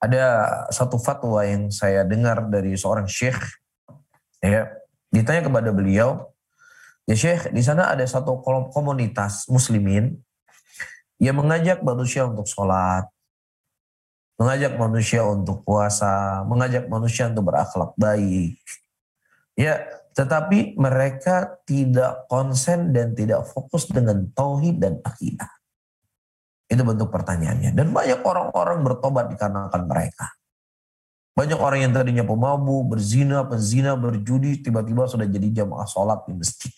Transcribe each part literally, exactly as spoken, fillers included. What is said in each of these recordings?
Ada satu fatwa yang saya dengar dari seorang syekh, ya, ditanya kepada beliau, ya syekh, di sana ada satu komunitas muslimin yang mengajak manusia untuk sholat, mengajak manusia untuk puasa, mengajak manusia untuk berakhlak baik. Ya, tetapi mereka tidak konsen dan tidak fokus dengan tauhid dan akidah. Itu bentuk pertanyaannya. Dan banyak orang-orang bertobat dikarenakan mereka. Banyak orang yang tadinya pemabuk, berzina, penzina, berjudi, tiba-tiba sudah jadi jamaah sholat di masjid.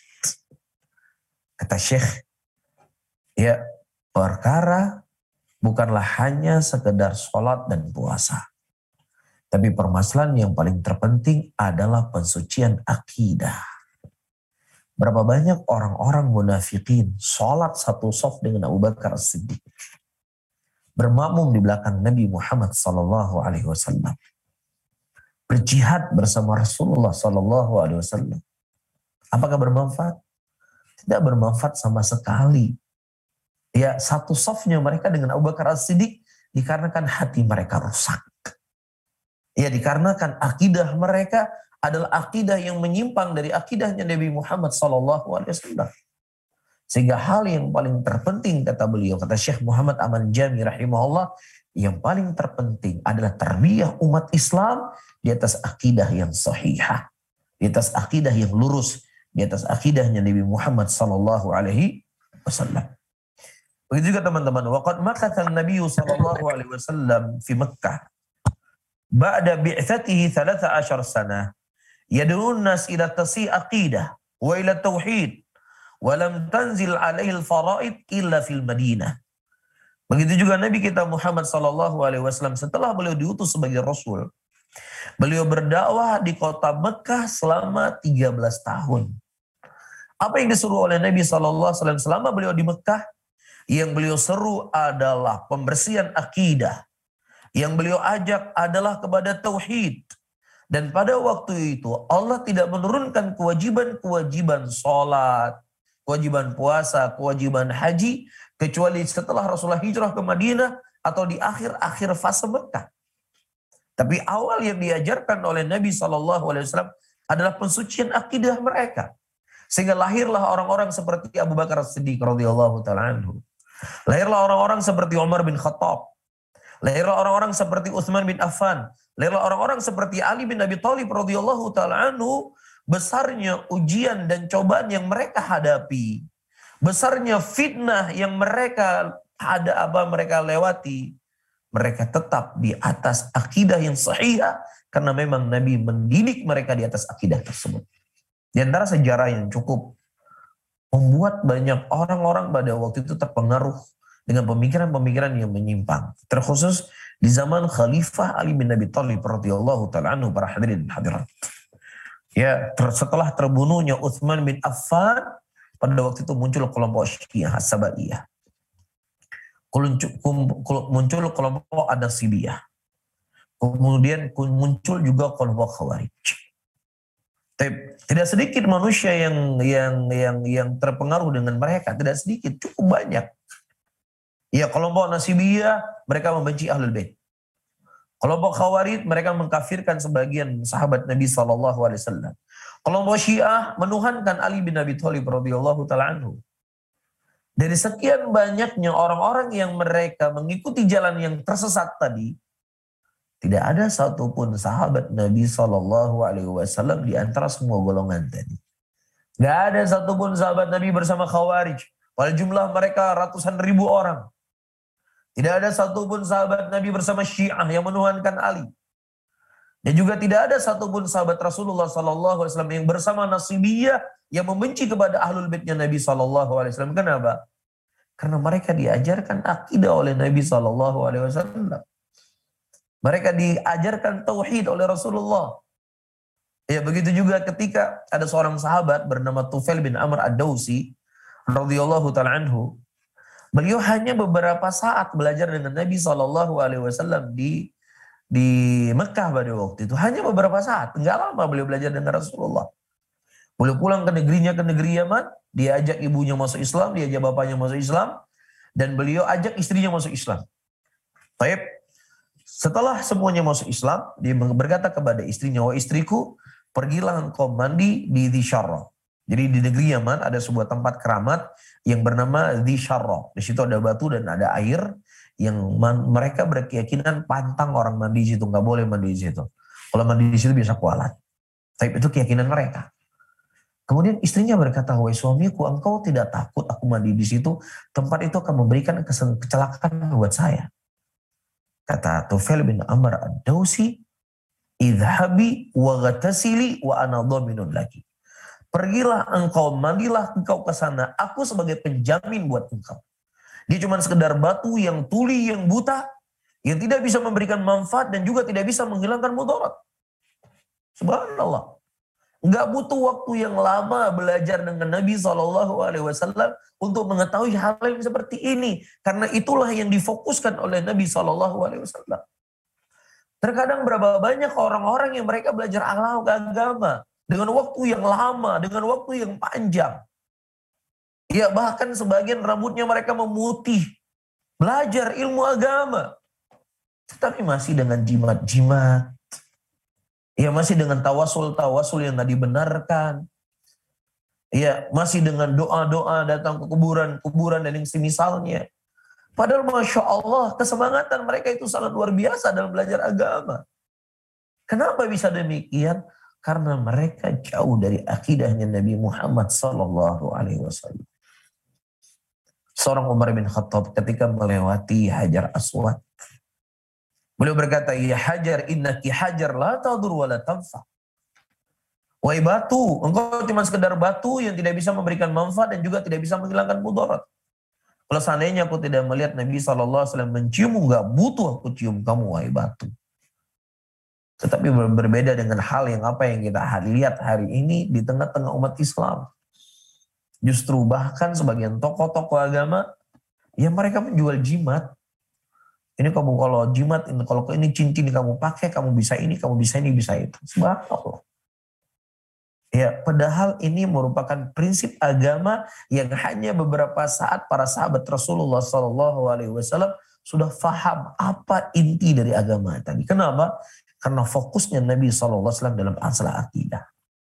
Kata Syekh, ya perkara bukanlah hanya sekedar sholat dan puasa. Tapi permasalahan yang paling terpenting adalah pensucian akidah. Berapa banyak orang-orang munafikin sholat satu saf dengan Abu Bakar As-Siddiq, bermakmum di belakang Nabi Muhammad sallallahu alaihi wasallam, berjihad bersama Rasulullah sallallahu alaihi wasallam. Apakah bermanfaat? Tidak bermanfaat sama sekali. Ya, satu safnya mereka dengan Abu Bakar As-Siddiq dikarenakan hati mereka rusak. Ya, dikarenakan akidah mereka adalah akidah yang menyimpang dari akidahnya Nabi Muhammad sallallahu alaihi wasallam. Sehingga hal yang paling terpenting, kata beliau, kata Syekh Muhammad Aman Jami rahimahullah, yang paling terpenting adalah tarbiyah umat Islam di atas akidah yang sahihah, di atas akidah yang lurus, di atas akidahnya Nabi Muhammad sallallahu alaihi wasallam. Begitu juga teman-teman, waqad makatha an-nabiy sallallahu alaihi wasallam fi Makkah ba'da bi'tsatihi thalatha ashar sanah yad'un nas ila tasi aqidah wa ila tauhid wa lam tanzil alaihi al-fara'id illa fil Madinah. Begitu juga Nabi kita Muhammad sallallahu alaihi wasallam setelah beliau diutus sebagai rasul, beliau berdakwah di kota Mekah selama tiga belas tahun. Apa yang disuruh oleh Nabi sallallahu alaihi wasallam selama beliau di Mekah? Yang beliau seru adalah pembersihan akidah. Yang beliau ajak adalah kepada tauhid. Dan pada waktu itu Allah tidak menurunkan kewajiban-kewajiban sholat, kewajiban puasa, kewajiban haji, kecuali setelah Rasulullah hijrah ke Madinah atau di akhir-akhir fase Mekah. Tapi awal yang diajarkan oleh Nabi shallallahu alaihi wasallam adalah pensucian akidah mereka. Sehingga lahirlah orang-orang seperti Abu Bakar As-Siddiq radhiyallahu ta'ala anhu. Lahirlah orang-orang seperti Umar bin Khattab. Lahirlah orang-orang seperti Utsman bin Affan. Lahirlah orang-orang seperti Ali bin Abi Thalib radhiyallahu ta'ala anhu. Besarnya ujian dan cobaan yang mereka hadapi. Besarnya fitnah yang mereka ada apa mereka lewati. Mereka tetap di atas akidah yang sahih karena memang Nabi mendidik mereka di atas akidah tersebut. Di antara sejarah yang cukup membuat banyak orang-orang pada waktu itu terpengaruh dengan pemikiran-pemikiran yang menyimpang. Terkhusus di zaman Khalifah Ali bin Abi Thalib radhiyallahu ta'ala anhu, para hadirin hadirat. Ya, ter, setelah terbunuhnya Utsman bin Affan, pada waktu itu muncul kelompok Syiah As-Sabaiyah. Muncul kelompok An-Nasibiyah. Kemudian muncul juga kelompok Khawarij. Tidak sedikit manusia yang yang yang yang terpengaruh dengan mereka, tidak sedikit, cukup banyak. Ya, kelompok Nasibiyah mereka membenci Ahlul Bait. Kelompok Khawarij mereka mengkafirkan sebagian sahabat Nabi sallallahu alaihi wasallam. Kelompok Syiah menuhankan Ali bin Abi Thalib radhiyallahu ta'ala anhu. Dari sekian banyaknya orang-orang yang mereka mengikuti jalan yang tersesat tadi, tidak ada satupun sahabat Nabi sallallahu alaihi wasallam di antara semua golongan tadi. Tidak ada satupun sahabat Nabi bersama Khawarij. Pada jumlah mereka ratusan ribu orang. Tidak ada satupun sahabat Nabi bersama Syiah yang menuhankan Ali. Dan juga tidak ada satupun sahabat Rasulullah sallallahu alaihi wasallam yang bersama Nasibiyah yang membenci kepada Ahlul Baitnya Nabi sallallahu alaihi wasallam. Kenapa? Karena mereka diajarkan akidah oleh Nabi sallallahu alaihi wasallam. Mereka diajarkan tauhid oleh Rasulullah. Ya, begitu juga ketika ada seorang sahabat bernama Tufail bin Amr Ad-Dawsi radhiyallahu ta'ala anhu. Beliau hanya beberapa saat belajar dengan Nabi sallallahu alaihi wasallam di di Mekah pada waktu itu. Hanya beberapa saat, enggak lama beliau belajar dengan Rasulullah. Beliau pulang ke negerinya, ke negeri Yaman, dia ajak ibunya masuk Islam, dia ajak bapaknya masuk Islam, dan beliau ajak istrinya masuk Islam. Baik. Setelah semuanya masuk Islam, dia berkata kepada istrinya, "Wahai istriku, pergilah engkau mandi di Dzisharrah." Jadi di negeri Yaman ada sebuah tempat keramat yang bernama Dzisharrah. Di situ ada batu dan ada air yang man, mereka berkeyakinan pantang orang mandi di situ, nggak boleh mandi di situ. Kalau mandi di situ bisa kualat. Tapi itu keyakinan mereka. Kemudian istrinya berkata, "Wahai suamiku, engkau tidak takut aku mandi di situ? Tempat itu akan memberikan kecelakaan buat saya." Kata Tufail bin Amr ad-Dausi, "Idhabi wa ghatasili wa ana dhaminun laki." Pergilah engkau, mandilah engkau ke sana. Aku sebagai penjamin buat engkau. Dia cuma sekedar batu yang tuli, yang buta, yang tidak bisa memberikan manfaat dan juga tidak bisa menghilangkan mudarat. Subhanallah. Enggak butuh waktu yang lama belajar dengan Nabi shallallahu alaihi wasallam untuk mengetahui hal yang seperti ini. Karena itulah yang difokuskan oleh Nabi shallallahu alaihi wasallam. Terkadang berapa banyak orang-orang yang mereka belajar agama dengan waktu yang lama, dengan waktu yang panjang. Ya bahkan sebagian rambutnya mereka memutih. Belajar ilmu agama. Tetapi masih dengan jimat-jimat. Ya masih dengan tawasul-tawasul yang tadi dibenarkan. Ya masih dengan doa-doa datang ke kuburan-kuburan dan yang semisalnya. Padahal Masya Allah kesemangatan mereka itu sangat luar biasa dalam belajar agama. Kenapa bisa demikian? Karena mereka jauh dari akidahnya Nabi Muhammad sallallahu alaihi wasallam. Seorang Umar bin Khattab ketika melewati Hajar Aswad, beliau berkata, "Ya Hajar, innaki hajar la tadur wa la tanfa." Wahai batu, engkau cuma sekedar batu yang tidak bisa memberikan manfaat dan juga tidak bisa menghilangkan mudarat. Kalau seandainya aku tidak melihat Nabi sallallahu alaihi wasallam menciummu, enggak butuh aku cium kamu, wahai batu. Tetapi berbeda dengan hal yang apa yang kita lihat hari ini di tengah-tengah umat Islam. Justru bahkan sebagian tokoh-tokoh agama, ya mereka menjual jimat. Ini kamu kalau jimat, ini kalau ini cincin kamu pakai, kamu bisa ini, kamu bisa ini, bisa itu. Subhanallah. Ya, padahal ini merupakan prinsip agama yang hanya beberapa saat para sahabat Rasulullah Shallallahu Alaihi Wasallam sudah faham apa inti dari agama tadi. Kenapa? Karena fokusnya Nabi Shallallahu Alaihi Wasallam dalam masalah akidah.